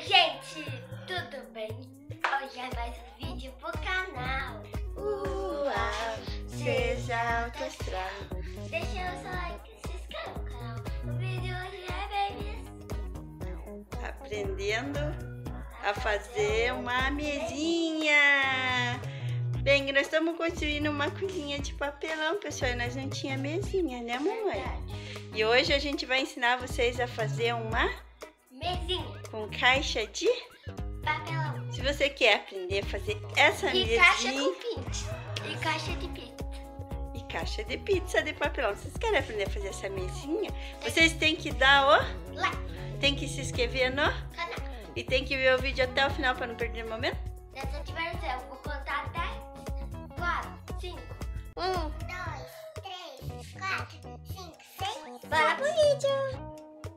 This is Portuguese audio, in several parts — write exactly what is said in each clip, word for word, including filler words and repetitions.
gente, tudo bem? Hoje é mais um vídeo pro canal. Uau, seja alto astral. Deixa o seu like e se inscreva no canal. O vídeo hoje é babies Aprendendo a fazer uma mesinha. Bem, nós estamos construindo uma cozinha de papelão, pessoal, e nós não tinha mesinha, né, mamãe? E hoje a gente vai ensinar vocês a fazer uma mesinha com caixa de papelão. Se você quer aprender a fazer essa E mesinha caixa com pinte. E caixa de pizza. e caixa de pizza de papelão, vocês querem aprender a fazer essa mesinha? Vocês têm que dar o Like. Tem que se inscrever no Canal. e tem que ver o vídeo até o final para não perder o momento. Nessa diversão, eu vou contar até quatro, cinco. Um, dois, três, quatro, cinco, seis. Bora pro vídeo.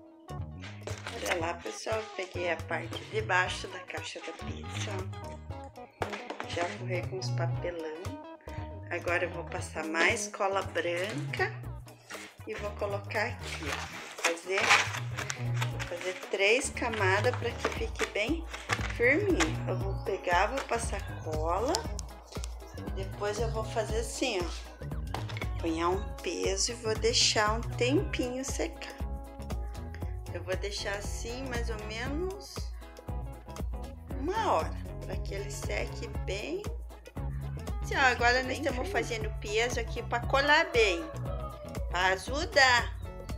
Olha lá, pessoal, peguei a parte de baixo da caixa da pizza. Já forrei com os papelão. Agora eu vou passar mais cola branca e vou colocar aqui, ó. Fazer, vou fazer três camadas para que fique bem firminho. Eu vou pegar, vou passar cola. Depois eu vou fazer assim, ó. Ponhar um peso e vou deixar um tempinho secar. Eu vou deixar assim mais ou menos uma hora, para que ele seque bem. Assim, ó, agora nós estamos fazendo peso aqui para colar bem, para ajudar.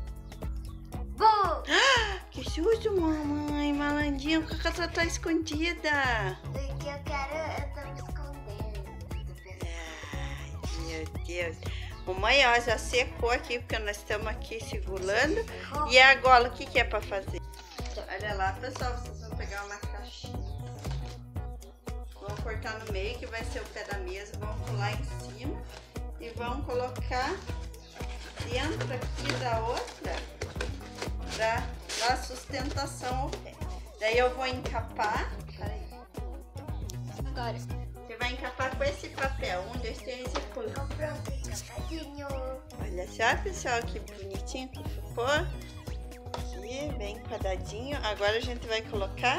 Bom. Ah, que susto, mamãe, malandinha, por que ela tá escondida? Porque eu quero, eu tô me escondendo. Ai, meu Deus. Mamãe, ó, já secou aqui, porque nós estamos aqui segurando. E agora, o que que é para fazer? Olha lá, pessoal, vocês vão pegar uma caixinha. Vão cortar no meio, que vai ser o pé da mesa. Vão pular em cima. E vão colocar dentro aqui da outra, para dar sustentação ao pé. Daí eu vou encapar. Peraí. Agora. Você vai encapar com esse papel. Um, dois, três e pula. Pronto, encapadinho. Olha só, pessoal, que bonitinho que ficou. Aqui, bem quadradinho. Agora a gente vai colocar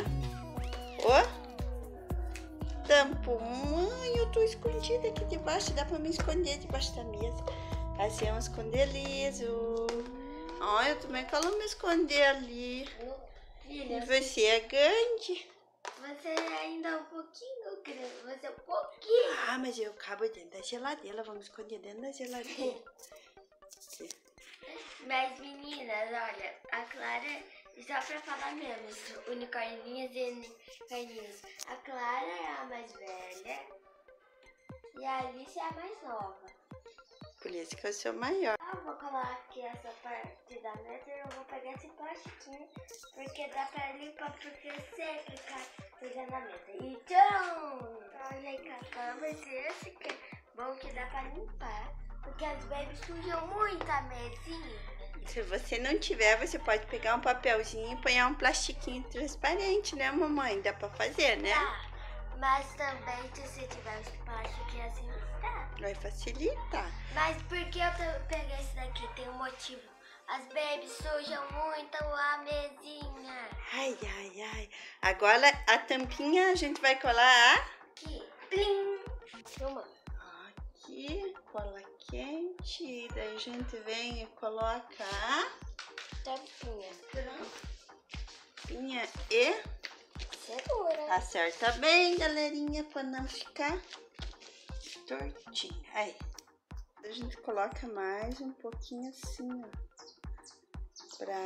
o tampo. Mãe, eu tô escondida aqui debaixo. Dá pra me esconder debaixo da mesa. Assim, vamos esconder liso. Olha, eu também quero me esconder ali. Filha, Você é grande. você ainda é um pouquinho grande. Você é um pouquinho. Ah, mas eu cabo dentro da geladeira. Vamos esconder dentro da geladeira. Aqui. Mas meninas, olha, a Clara, só pra falar mesmo, unicórninhos e unicórninhos. A Clara é a mais velha e a Alice é a mais nova. Por isso que eu sou maior. Eu vou colocar aqui essa parte da mesa e eu vou pegar esse plastiquinho, porque dá pra limpar, porque sempre cai coisa na mesa. E tchau! Olha aí, Cacá, mas esse que é bom que dá pra limpar, porque as babies sujam muito a mesinha. Se você não tiver, você pode pegar um papelzinho e pôr um plastiquinho transparente, né, mamãe? Dá pra fazer, né? Tá, mas também se você tiver os plastiquinhos assim, tá. Vai facilitar. Mas por que eu pe- peguei esse daqui? Tem um motivo. As babies sujam muito a mesinha. Ai, ai, ai. Agora a tampinha a gente vai colar Aqui, plim. Toma. aqui, cola quente. Daí a gente vem e coloca a Tampinha. tampinha e Segura. acerta bem, galerinha, para não ficar tortinha. Aí. A gente coloca mais um pouquinho assim, ó. Pra...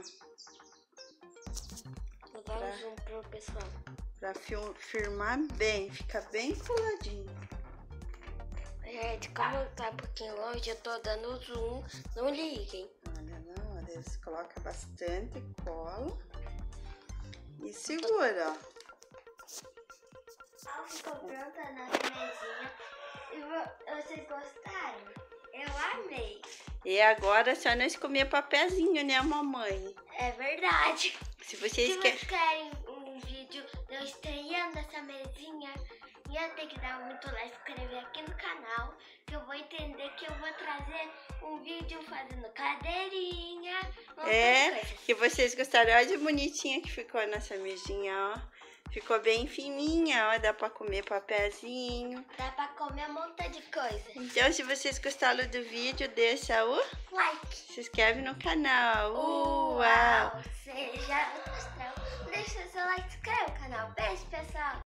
Vou dar um zoom pro pessoal. Pra firmar bem, fica bem coladinho. Gente, como tá um pouquinho longe, eu tô dando zoom. Não liguem. Olha lá, olha, eles colocam bastante cola e segura, ó. Ah, ficou pronta a nossa mesinha. E vo- vocês gostaram? Eu amei. E agora só nós comer papelzinho, né, mamãe? É verdade. Se vocês Se querem... vocês querem um vídeo de eu estreando essa mesinha, ia ter que dar muito like, se inscrever aqui no canal. que eu vou entender que eu vou trazer um vídeo fazendo cadeirinha. É, que vocês gostaram. Olha que bonitinha que ficou a nossa mesinha, ó. Ficou bem fininha, ó. Dá pra comer papelzinho. Dá pra comer um monte de coisa. Então, se vocês gostaram do vídeo, deixa o like. Se inscreve no canal. Uau! Uau. Seja, deixa seu like, se inscreve no canal. Beijo, pessoal.